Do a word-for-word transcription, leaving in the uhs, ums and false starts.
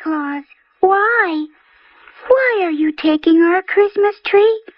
Claus. Why? Why are you taking our Christmas tree?